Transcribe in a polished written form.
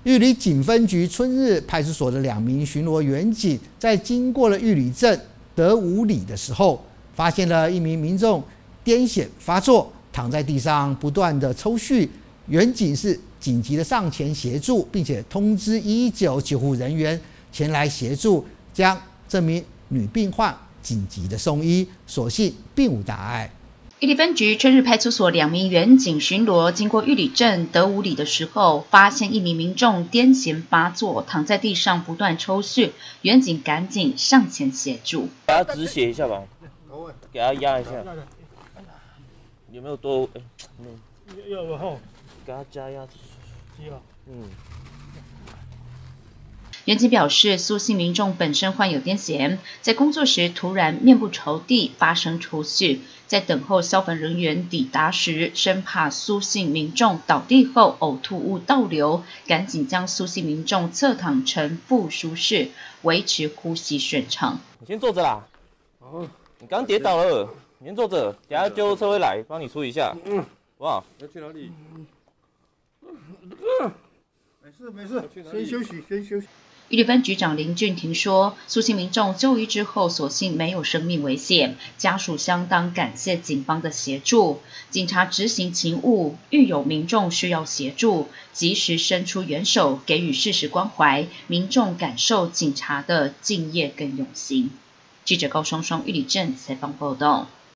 玉里警分局春日派出所的2名巡逻员警，在经过了玉里镇德武里的时候，发现了一名民众癫痫发作，躺在地上不断的抽搐。员警是紧急的上前协助，并且通知119救护人员前来协助，将这名女病患紧急的送医，所幸并无大碍。 玉里分局春日派出所2名员警巡逻经过玉里镇德武里的时候，发现一名民众癫痫发作，躺在地上不断抽搐，员警赶紧上前协助。 给他止血一下吧，给他压一下，有没有多？有后，给他加压。 员警表示，苏姓民众本身患有癫痫，在工作时突然面部朝地发生抽搐，在等候消防人员抵达时，生怕苏姓民众倒地后呕吐物倒流，赶紧将苏姓民众侧躺成复苏式，维持呼吸顺畅。 你先坐着啦。你刚跌倒了，你先坐着，等下救护车会来帮你处理一下。好不好？ 要去哪里？没事，先休息。 玉里分局长林俊廷说，苏姓民众就医之后，所幸没有生命危险，家属相当感谢警方的协助。警察执行勤务，遇有民众需要协助，及时伸出援手，给予适时关怀，民众感受警察的敬业跟用心。记者高双双玉里镇采访报道。